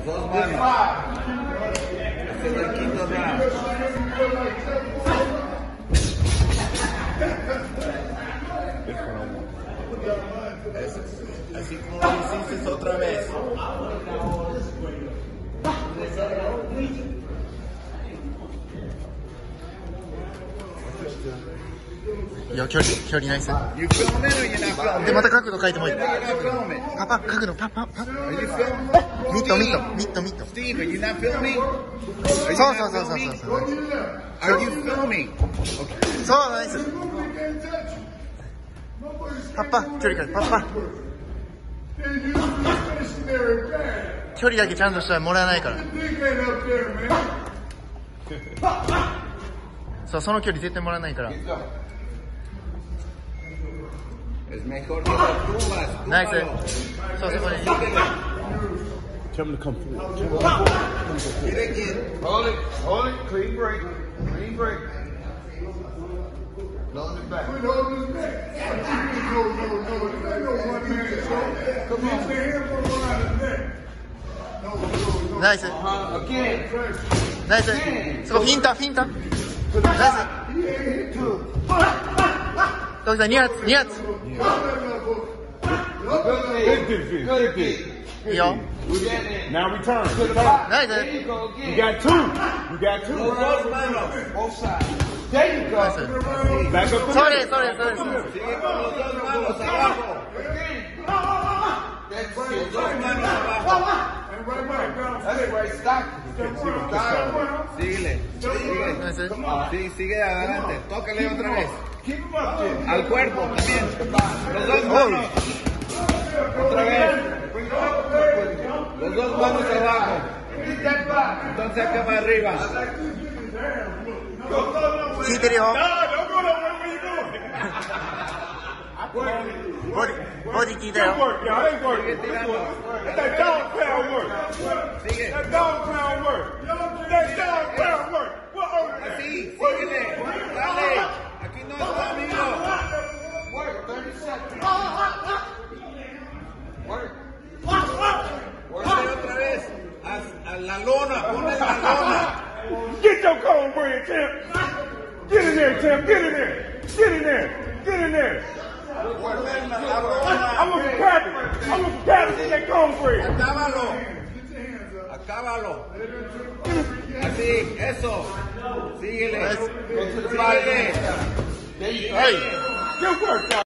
Dos manos. Este es el quinto round. Así como lo hiciste otra vez. いや、距離ナイス。 You film it or you're not filming? で、また角度変えてもいい。 You're not filming. パ、角度、パ。 Are you filming? ミット。 Steve, are you not filming? そう。 Are you filming? そう、ナイス。パ、距離変えて、パ。距離だけちゃんとしたらもらえないから。そう、その距離絶対もらえないから。 Es mejor que lo tumbas. ナイス。そう、そこに。 Tell him to come through. Hold it. Clean break. Load it back. No. Come on. ナイス。ナイス。そこフィンタ。ナイス。どうした2発。いいよ。 Now return. ナイス。 You got two. Both sides. There you go. Back up. それ。 Sigue con los dos manos abajo. Los dos manos abajo. That's right. Stop. Síguele. Naise. Sí, sigue adelante. Tócale otra vez. Keep him up there. Al cuerpo también. Los dos manos. Otra vez. Los dos manos abajo. Entonces acá para arriba. 効いてるよ。 Don't go that way. Where you going? ボディ効いたよ。 Good work, y'all. That work. That's that dog pound work. Sigue. That dog pound work. What Así, síguele. Dale. Aquí no está, amigo. Work. 30 seconds. Work. Dale otra vez. A la lona. Ponle la lona. Get your cornbread, Tim. Get in there, Tim. Get in there. Ponle la lona. I'm looking for patties in that cornbread. Acábalo. Así, eso. Síguele. Nice. Síguele. Hey. Good work, guys.